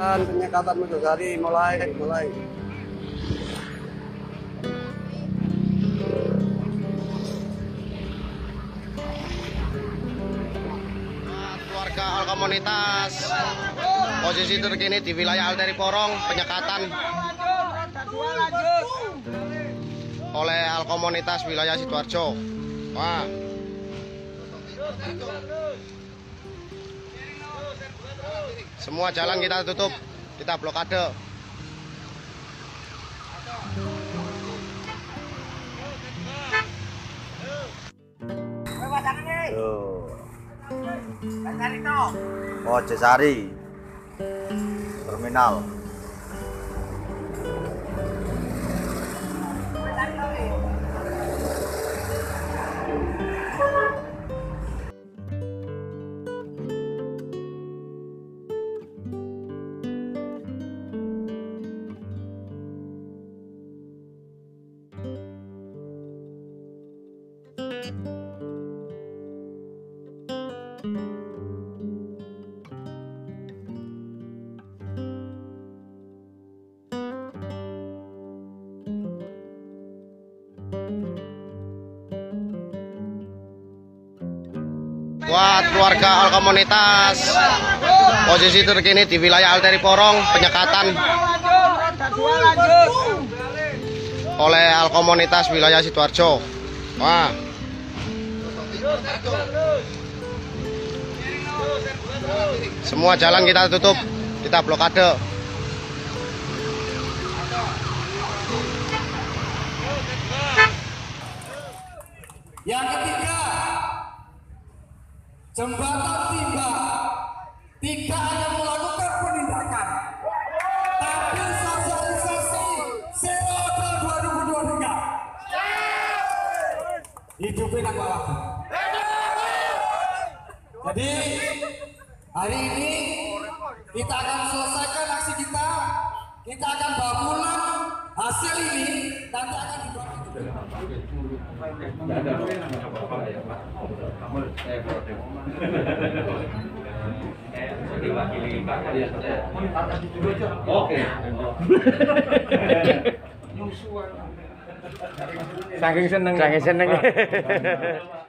Penyekatan Mojosari mulai. Keluarga Al Komunitas, posisi terkini di wilayah Alteri Porong, penyekatan oleh Al Komunitas wilayah Sidoarjo. Wah. Semua jalan kita tutup, kita blokade. Mojosari terminal. Buat keluarga Al Komunitas, posisi terkini di wilayah Alteri Porong, penyekatan oleh Al Komunitas wilayah Sidoarjo. Wah. Semua jalan kita tutup, kita blokade. Yang ketiga, jembatan tiba tidak hanya melakukan penindakan, tapi sosialisasi Seroda 2023. Hidupin Pak Wakil. Jadi hari ini kita akan selesaikan aksi kita. Kita akan bawa pulang hasil ini, nanti akan dibawa. Oke. Saking seneng.